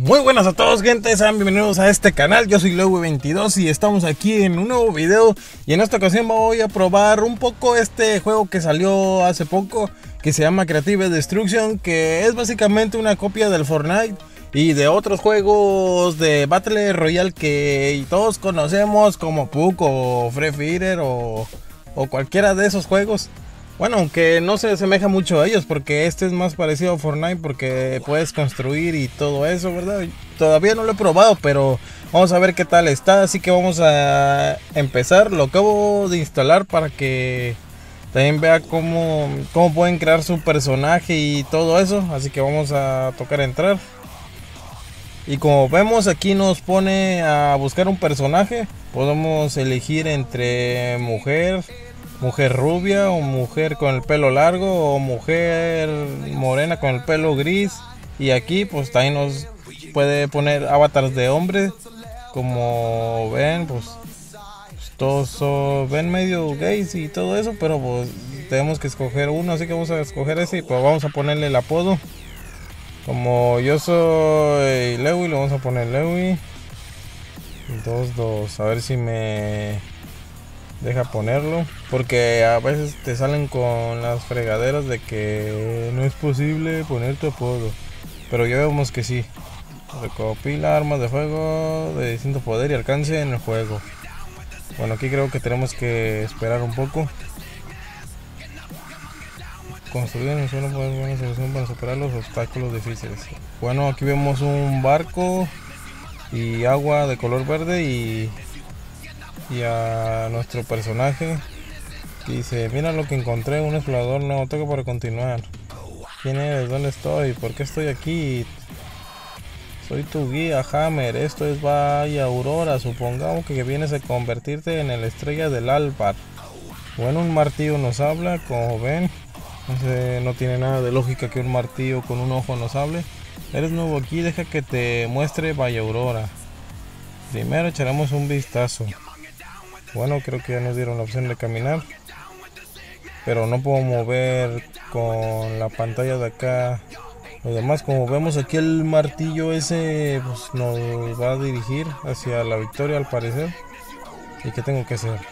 Muy buenas a todos, gente, sean bienvenidos a este canal. Yo soy Lewy22 y estamos aquí en un nuevo video. Y en esta ocasión voy a probar un poco este juego que salió hace poco, que se llama Creative Destruction, que es básicamente una copia del Fortnite y de otros juegos de Battle Royale que todos conocemos como PUBG o Free Fire o cualquiera de esos juegos. Bueno, aunque no se asemeja mucho a ellos, porque este es más parecido a Fortnite porque puedes construir y todo eso, ¿verdad? Todavía no lo he probado, pero vamos a ver qué tal está. Así que vamos a empezar. Lo acabo de instalar para que también vea cómo pueden crear su personaje y todo eso. Así que vamos a tocar entrar. Y como vemos, aquí nos pone a buscar un personaje. Podemos elegir entre mujer rubia, o mujer con el pelo largo, o mujer morena con el pelo gris. Y aquí pues también nos puede poner avatars de hombre. Como ven, pues todos ven medio gays y todo eso, pero pues tenemos que escoger uno, así que vamos a escoger ese y pues vamos a ponerle el apodo. Como yo soy Lewy, le vamos a poner Lewy 22, a ver si me deja ponerlo, porque a veces te salen con las fregaderas de que no es posible poner tu apodo, pero ya vemos que sí. Recopila armas de fuego de distinto poder y alcance en el juego. Bueno, aquí creo que tenemos que esperar un poco. Construir en el suelo puede ser una solución para superar los obstáculos difíciles. Bueno, aquí vemos un barco y agua de color verde y a nuestro personaje que dice: mira lo que encontré, un explorador nuevo, toca para continuar. ¿Quién eres? ¿Dónde estoy? ¿Por qué estoy aquí? Soy tu guía, Hammer. Esto es Valle Aurora. Supongamos que vienes a convertirte en la estrella del Albar. Bueno, un martillo nos habla, como ven. No tiene nada de lógica que un martillo con un ojo nos hable. Eres nuevo aquí, deja que te muestre Valle Aurora. Primero echaremos un vistazo. Bueno, creo que ya nos dieron la opción de caminar, pero no puedo mover con la pantalla de acá. Lo demás, como vemos aquí, el martillo ese pues nos va a dirigir hacia la victoria al parecer. ¿Y qué tengo que hacer?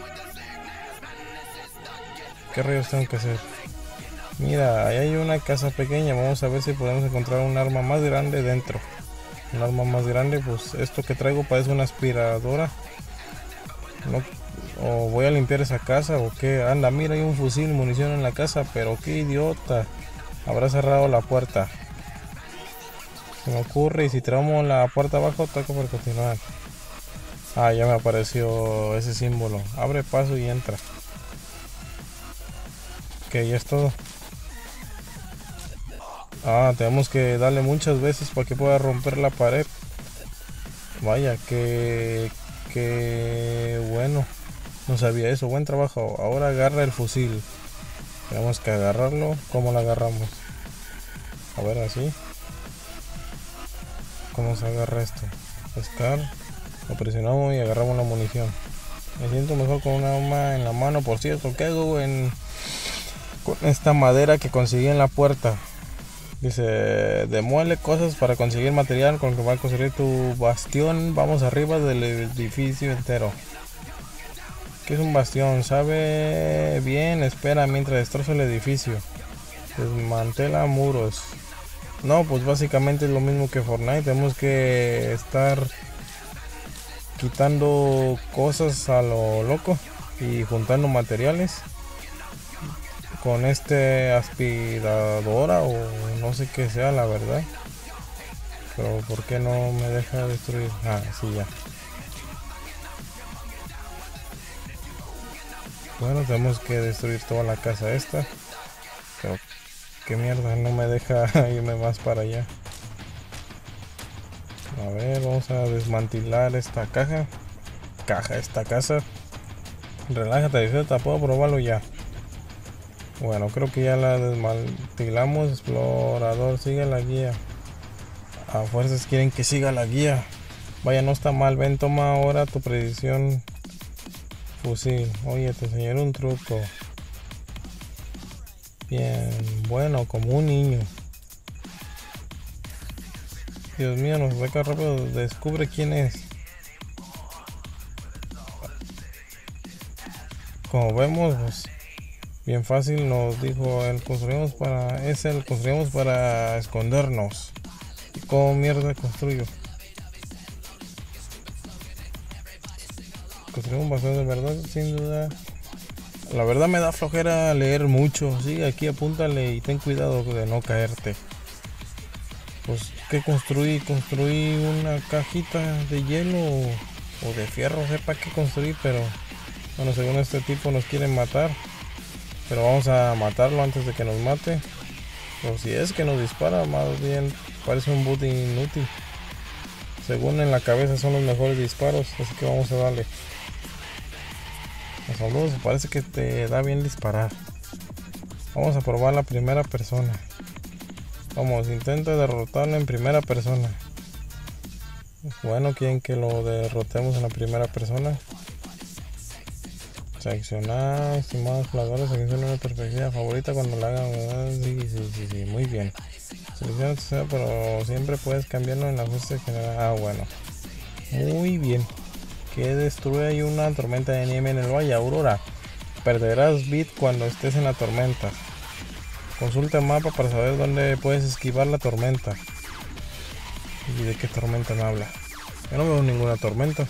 ¿Qué rayos tengo que hacer? Mira, ahí hay una casa pequeña. Vamos a ver si podemos encontrar un arma más grande dentro. Un arma más grande, pues esto que traigo parece una aspiradora. No, o voy a limpiar esa casa o qué. Anda, mira, hay un fusil, munición en la casa, pero qué idiota. Habrá cerrado la puerta. Se me ocurre, y si tiramos la puerta abajo, toca por continuar. Ah, ya me apareció ese símbolo. Abre paso y entra. Ok, ya es todo. Ah, tenemos que darle muchas veces para que pueda romper la pared. Vaya, que bueno. No sabía eso. Buen trabajo. Ahora agarra el fusil. Tenemos que agarrarlo. ¿Cómo lo agarramos? A ver, así. ¿Cómo se agarra esto? Pescar. Lo presionamos y agarramos la munición. Me siento mejor con una arma en la mano. Por cierto, ¿qué hago con esta madera que conseguí en la puerta? Dice: demuele cosas para conseguir material con el que va a construir tu bastión. Vamos arriba del edificio entero. ¿Qué es un bastión? Sabe bien. Espera mientras destrozo el edificio. Desmantela muros. No, pues básicamente es lo mismo que Fortnite. Tenemos que estar quitando cosas a lo loco y juntando materiales con este aspiradora o no sé qué sea, la verdad. Pero ¿por qué no me deja destruir? Ah, sí, ya. Bueno, tenemos que destruir toda la casa esta. Pero qué mierda, no me deja irme más para allá. A ver, vamos a desmantelar esta esta casa. Relájate, disfruta, puedo probarlo ya. Bueno, creo que ya la desmantelamos. Explorador, sigue la guía. A fuerzas quieren que siga la guía. Vaya, no está mal. Ven, toma ahora tu predicción. Fusil. Oye, te enseñaré un truco. Bien, bueno, como un niño. Dios mío, nos saca rápido, descubre quién es. Como vemos, pues, bien fácil nos dijo el construimos para escondernos. ¿Y cómo mierda construyo? Construimos bastante, ¿verdad? Sin duda. La verdad me da flojera leer mucho. Sí, aquí apúntale y ten cuidado de no caerte. Pues, ¿qué construí? Construí una cajita de hielo o de fierro, sepa qué construí, pero bueno, según este tipo nos quieren matar. Pero vamos a matarlo antes de que nos mate. O si es que nos dispara, más bien parece un boot inútil. Según en la cabeza son los mejores disparos, así que vamos a darle. Saludos, parece que te da bien disparar. Vamos a probar la primera persona. Vamos, intenta derrotarlo en primera persona. Bueno, quieren que lo derrotemos en la primera persona. Seleccionar, estimados jugadores, selecciona una perspectiva favorita cuando la hagan. Sí, muy bien. Selecciona, pero siempre puedes cambiarlo en el ajuste general. Ah, bueno. Muy bien. Que destruye una tormenta de nieve en el valle Aurora. Perderás bit cuando estés en la tormenta. Consulta el mapa para saber dónde puedes esquivar la tormenta. ¿Y de qué tormenta me habla? Yo no veo ninguna tormenta.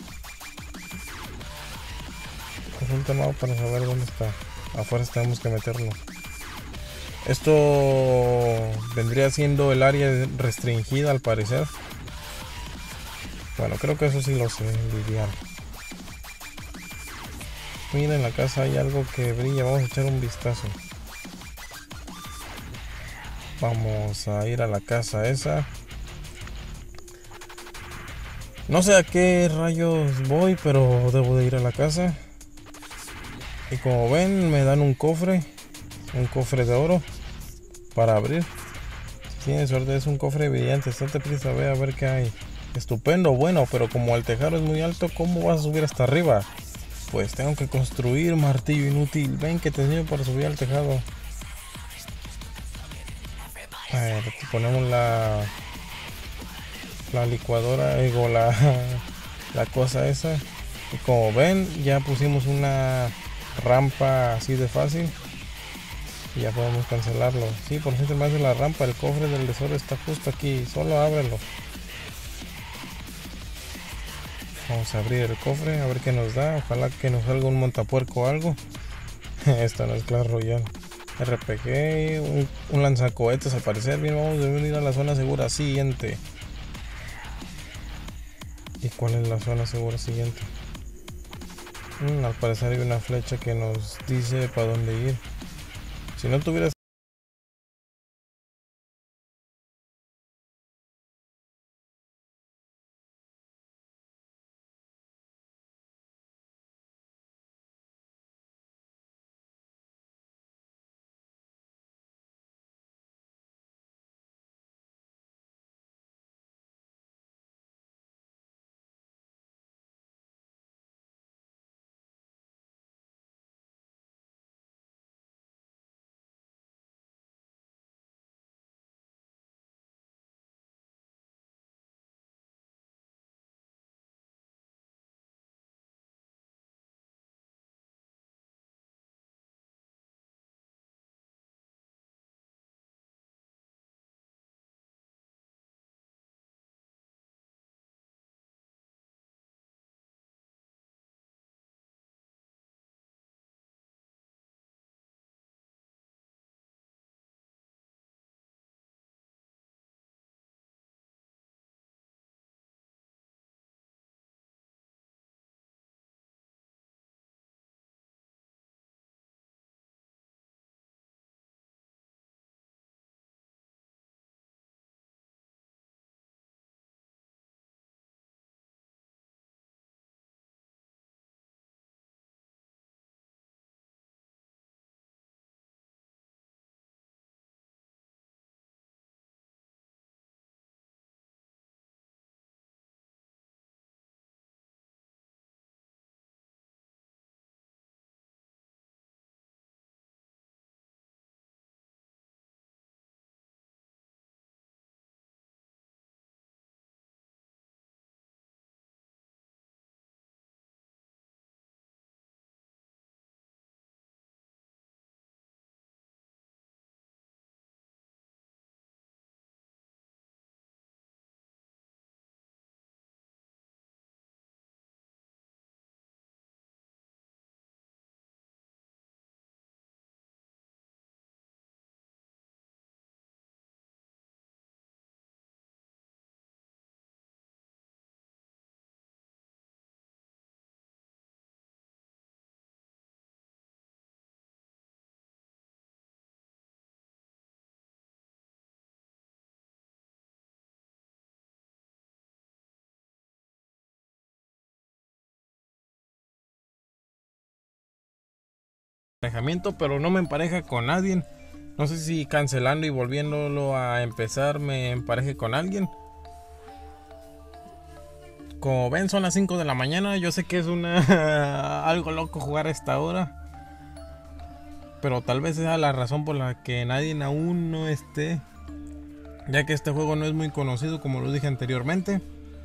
Consulta el mapa para saber dónde está. Afuera tenemos que meternos. Esto vendría siendo el área restringida al parecer. Bueno, creo que eso sí lo sé lidiar. Mira, en la casa hay algo que brilla. Vamos a echar un vistazo. Vamos a ir a la casa esa. No sé a qué rayos voy, pero debo de ir a la casa. Y como ven, me dan un cofre de oro para abrir. Si tienes suerte, es un cofre brillante. Estate prisa, ve a ver qué hay. Estupendo, bueno, pero como el tejado es muy alto, ¿cómo vas a subir hasta arriba? Pues tengo que construir martillo inútil. Ven que te enseño para subir al tejado. A ver, aquí ponemos la licuadora, digo, la cosa esa. Y como ven, ya pusimos una rampa así de fácil. Y ya podemos cancelarlo. Sí, por fin se me hace la rampa. El cofre del tesoro está justo aquí. Solo ábrelo. Vamos a abrir el cofre, a ver qué nos da. Ojalá que nos salga un montapuerco o algo. Esto no es Clash Royale. RPG, un lanzacohetes al parecer. Bien, vamos a venir a la zona segura siguiente. ¿Y cuál es la zona segura siguiente? Al parecer hay una flecha que nos dice para dónde ir. Si no tuvieras emparejamiento, pero no me empareja con nadie. No sé si cancelando y volviéndolo a empezar me empareje con alguien. Como ven, son las 5 de la mañana. Yo sé que es algo loco jugar a esta hora, pero tal vez sea la razón por la que nadie aún no esté, ya que este juego no es muy conocido, como lo dije anteriormente.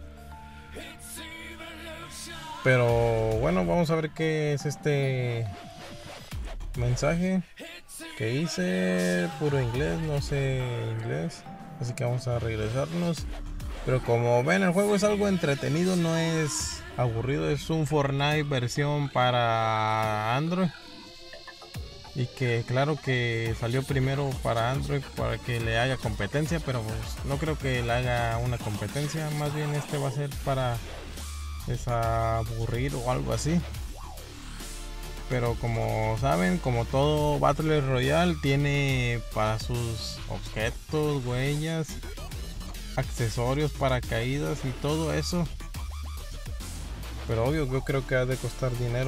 Pero bueno, vamos a ver qué es este mensaje que hice. Puro inglés, no sé inglés, así que vamos a regresarnos. Pero como ven, el juego es algo entretenido, no es aburrido. Es un Fortnite versión para Android, y que claro que salió primero para Android para que le haya competencia, pero pues no creo que le haga una competencia. Más bien este va a ser para desaburrir o algo así. Pero como saben, como todo Battle Royale, tiene para sus objetos, huellas, accesorios, paracaídas y todo eso. Pero obvio, yo creo que ha de costar dinero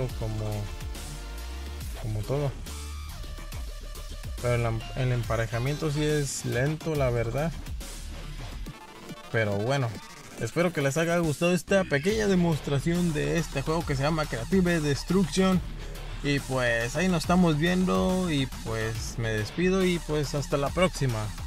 como todo. Pero el emparejamiento sí es lento, la verdad. Pero bueno, espero que les haya gustado esta pequeña demostración de este juego que se llama Creative Destruction. Y pues ahí nos estamos viendo, y pues me despido y pues hasta la próxima.